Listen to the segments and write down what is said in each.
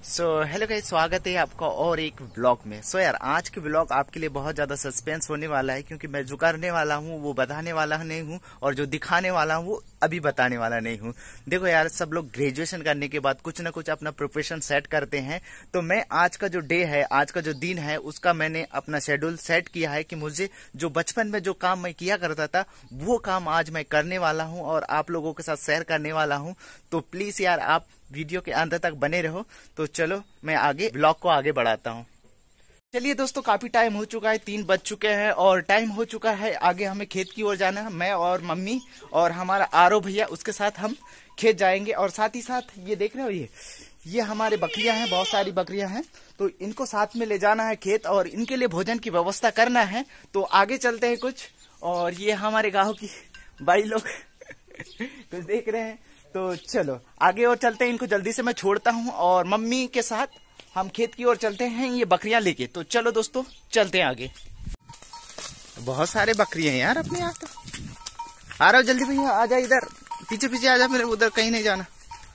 Hello guys, स्वागत है आपका और एक व्लॉग में। यार आज के व्लॉग आपके लिए बहुत ज्यादा सस्पेंस होने वाला है, क्योंकि मैं जो करने वाला हूँ वो बताने वाला नहीं हूँ और जो दिखाने वाला हूँ वो अभी बताने वाला नहीं हूँ। देखो यार, सब लोग ग्रेजुएशन करने के बाद कुछ ना कुछ अपना प्रोफेशन सेट करते हैं, तो मैं आज का जो डे है, आज का जो दिन है, उसका मैंने अपना शेड्यूल सेट किया है कि मुझे जो बचपन में जो काम मैं किया करता था वो काम आज मैं करने वाला हूँ और आप लोगों के साथ शेयर करने वाला हूँ। तो प्लीज यार आप वीडियो के अंत तक बने रहो। तो चलो मैं आगे ब्लॉग को आगे बढ़ाता हूँ। चलिए दोस्तों, काफी टाइम हो चुका है, 3 बज चुके हैं और टाइम हो चुका है आगे हमें खेत की ओर जाना है। मैं और मम्मी और हमारा आरो भैया, उसके साथ हम खेत जाएंगे। और साथ ही साथ ये देख रहे हो, ये हमारे बकरियां हैं, बहुत सारी बकरियां हैं, तो इनको साथ में ले जाना है खेत और इनके लिए भोजन की व्यवस्था करना है। तो आगे चलते हैं कुछ। और ये हमारे गाँव की भाई लोग कुछ देख रहे हैं, तो चलो आगे और चलते हैं। इनको जल्दी से मैं छोड़ता हूँ और मम्मी के साथ हम खेत की ओर चलते हैं ये बकरियां लेके। तो चलो दोस्तों चलते हैं आगे। बहुत सारे बकरियां हैं यार अपने यहाँ। तो आ रहा हो, जल्दी भैया आ जा, इधर पीछे पीछे आ जा, मेरे उधर कहीं नहीं जाना।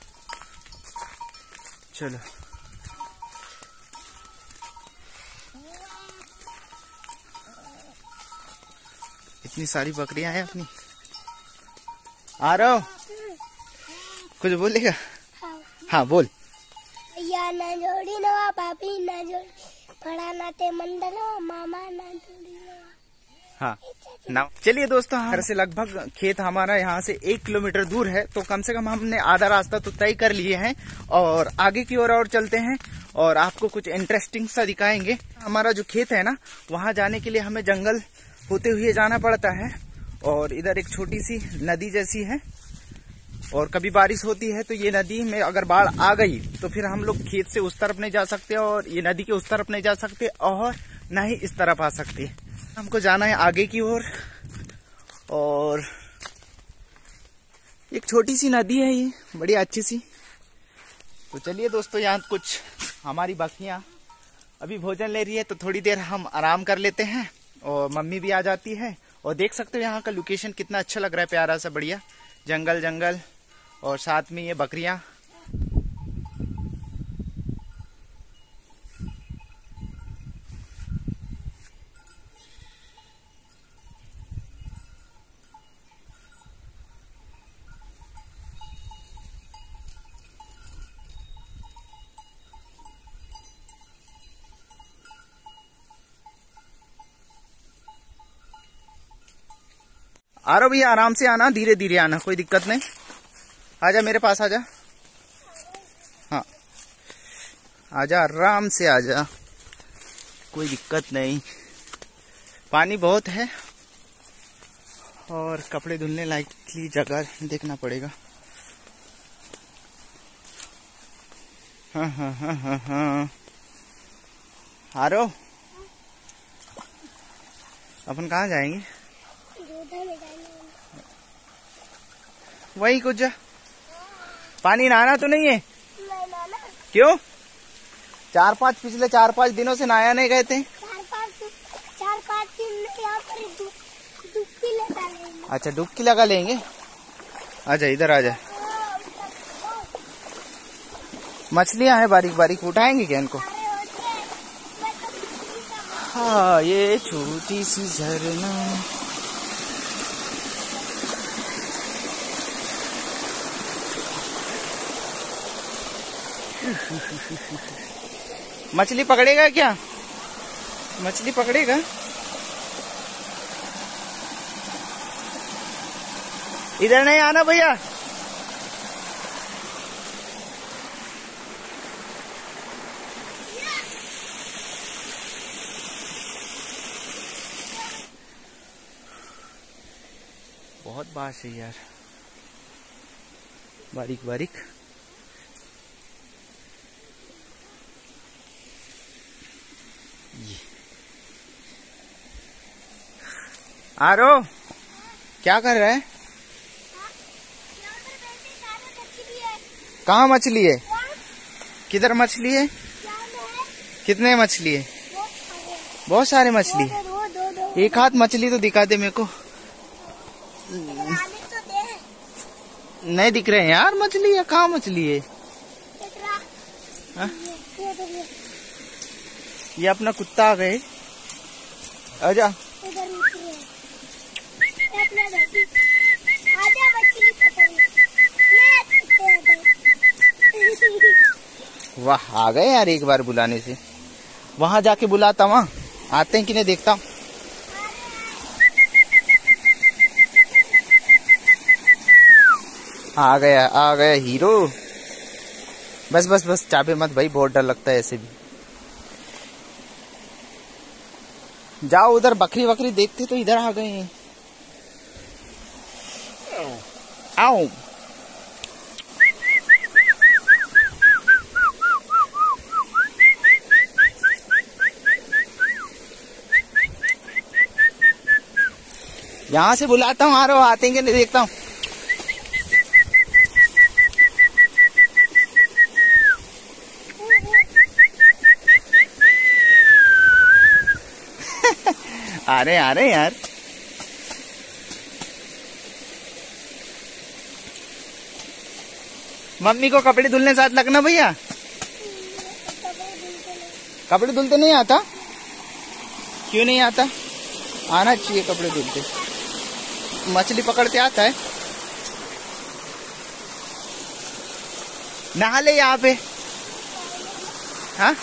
चलो इतनी सारी बकरियां हैं अपनी। आ रहा हो, कुछ बोलेगा? हाँ बोल। या ना जोड़ी नवा पापी ना जोड़ी पड़ा नाते मंडल मामा ना जोड़ी नवा। हाँ ना। चलिए दोस्तों, घर से लगभग खेत हमारा यहाँ से 1 किलोमीटर दूर है, तो कम से कम हमने आधा रास्ता तो तय कर लिए हैं और आगे की ओर और चलते हैं और आपको कुछ इंटरेस्टिंग सा दिखाएंगे। हमारा जो खेत है ना, वहाँ जाने के लिए हमें जंगल होते हुए जाना पड़ता है और इधर एक छोटी सी नदी जैसी है और कभी बारिश होती है तो ये नदी में अगर बाढ़ आ गई तो फिर हम लोग खेत से उस तरफ नहीं जा सकते और ये नदी के उस तरफ नहीं जा सकते और न ही इस तरफ आ सकते। हमको जाना है आगे की ओर और एक छोटी सी नदी है, ये बड़ी अच्छी सी। तो चलिए दोस्तों, यहाँ कुछ हमारी बकरियां अभी भोजन ले रही है, तो थोड़ी देर हम आराम कर लेते हैं और मम्मी भी आ जाती है। और देख सकते हो यहाँ का लोकेशन कितना अच्छा लग रहा है, प्यारा सा बढ़िया जंगल जंगल और साथ में ये बकरियां। आ रहा भैया, आराम से आना, धीरे धीरे आना, कोई दिक्कत नहीं। आजा मेरे पास आजा। हाँ आजा, आराम से आजा, कोई दिक्कत नहीं। पानी बहुत है और कपड़े धुलने लायक जगह देखना पड़ेगा। हाँ हाँ हाँ हाँ हाँ। आ रहो, अपन कहाँ जाएंगे? वही कुछ जा। पानी नहाना तो नहीं है? क्यों? पिछले 4-5 दिनों से नहाया नहीं गए थे? 4-5 दिन यहाँ पर डुबकी लगा लेंगे। अच्छा डुबकी लगा लेंगे। आजा इधर आजा। मछलियां हैं बारीक बारीक, उठाएंगे क्या इनको? हाँ ये छोटी सी झरना। मछली पकड़ेगा क्या? मछली पकड़ेगा? इधर नहीं आना भैया। बहुत बात है यार, बारीक बारीक। आरो क्या कर रहा है? कहाँ मछली है? किधर मछली है? कितने मछली है? बहुत सारे मछली। एक हाथ मछली तो दिखा दे मेरे को। नहीं दिख रहे हैं यार मछली है। कहाँ मछली है? हाँ? ये अपना कुत्ता आ गए। आजा। वाह, आ गए यार एक बार बुलाने से। वहां जाके बुलाता, वहां आते हैं कि नहीं देखता हूँ। आ गया हीरो। बस बस बस, चाबे मत भाई, बहुत डर लगता है ऐसे भी। जाओ उधर, बकरी वकरी देखते तो इधर आ गए हैं। आओ। यहाँ से बुलाता हूँ, आ रहा हो, आते हैं कि नहीं देखता हूँ। आ रहे यार। मम्मी को कपड़े धुलने साथ लगना भैया। कपड़े धुलते नहीं आता? क्यों नहीं आता? आना चाहिए कपड़े धुलते। मछली पकड़ते आता है? नहा ले यहाँ पे। हाँ,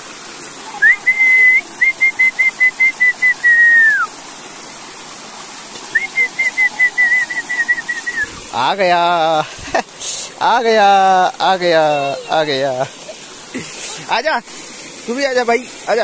आ गया आ गया आ गया आ गया। आजा, तू भी आजा भाई, आजा।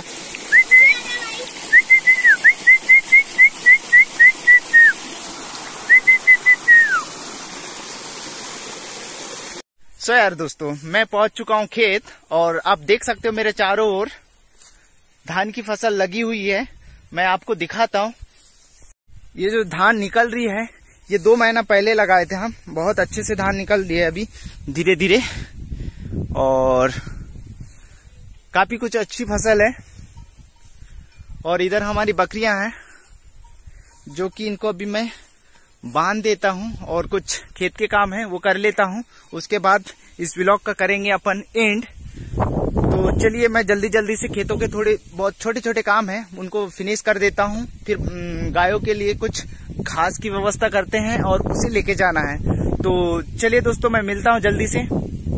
सो यार दोस्तों, मैं पहुंच चुका हूं खेत और आप देख सकते हो मेरे चारों ओर धान की फसल लगी हुई है। मैं आपको दिखाता हूं। ये जो धान निकल रही है, ये 2 महीना पहले लगाए थे हम। बहुत अच्छे से धान निकल रही है अभी धीरे धीरे, और काफी कुछ अच्छी फसल है। और इधर हमारी बकरियां हैं, जो कि इनको अभी मैं बांध देता हूं और कुछ खेत के काम है वो कर लेता हूं। उसके बाद इस व्लॉग का करेंगे अपन एंड। तो चलिए, मैं जल्दी जल्दी से खेतों के थोड़े बहुत छोटे छोटे काम हैं उनको फिनिश कर देता हूं। फिर गायों के लिए कुछ घास की व्यवस्था करते हैं और उसे लेके जाना है। तो चलिए दोस्तों, मैं मिलता हूं जल्दी से।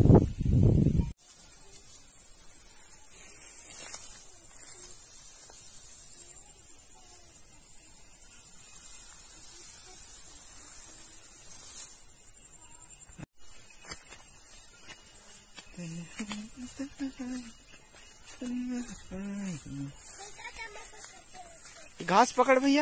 घास पकड़ भैया।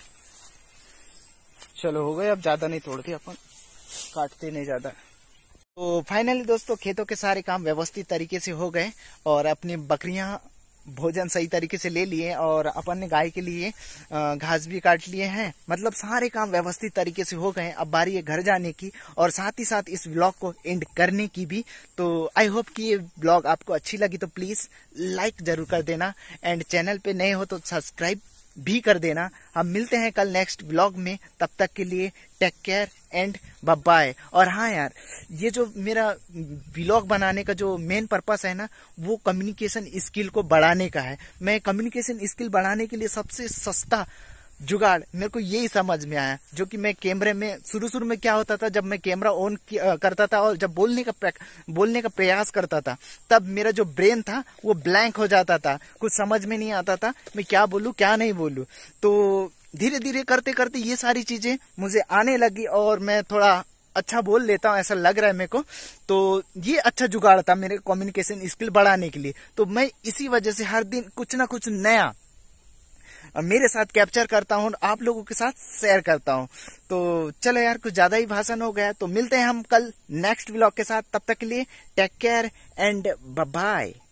चलो हो गए, अब ज्यादा नहीं तोड़ते अपन, काटते नहीं ज्यादा। तो फाइनली दोस्तों, खेतों के सारे काम व्यवस्थित तरीके से हो गए और अपनी बकरियां भोजन सही तरीके से ले लिए और अपन ने गाय के लिए घास भी काट लिए हैं। मतलब सारे काम व्यवस्थित तरीके से हो गए। अब बारी है घर जाने की और साथ ही साथ इस व्लॉग को एंड करने की भी। तो आई होप कि ये व्लॉग आपको अच्छी लगी तो प्लीज लाइक जरूर कर देना, एंड चैनल पे नए हो तो सब्सक्राइब भी कर देना। हम मिलते हैं कल नेक्स्ट व्लॉग में, तब तक के लिए take care and bye bye. और हाँ यार, ये जो मेरा व्लॉग बनाने का जो मेन पर्पस है ना, वो कम्युनिकेशन स्किल को बढ़ाने का है। मैं कम्युनिकेशन स्किल बढ़ाने के लिए सबसे सस्ता जुगाड़ मेरे को यही समझ में आया, जो कि मैं कैमरे में शुरू में क्या होता था, जब मैं कैमरा ऑन करता था और जब बोलने का प्रयास करता था, तब मेरा जो ब्रेन था वो ब्लैंक हो जाता था। कुछ समझ में नहीं आता था मैं क्या बोलूं क्या नहीं बोलूं। तो धीरे धीरे करते करते ये सारी चीजें मुझे आने लगी और मैं थोड़ा अच्छा बोल लेता हूँ, ऐसा लग रहा है मेरे को। तो ये अच्छा जुगाड़ था मेरे कम्युनिकेशन स्किल बढ़ाने के लिए। तो मैं इसी वजह से हर दिन कुछ ना कुछ नया मेरे साथ कैप्चर करता हूँ, आप लोगों के साथ शेयर करता हूँ। तो चलो यार, कुछ ज्यादा ही भाषण हो गया। तो मिलते हैं हम कल नेक्स्ट व्लॉग के साथ, तब तक के लिए take care and bye bye.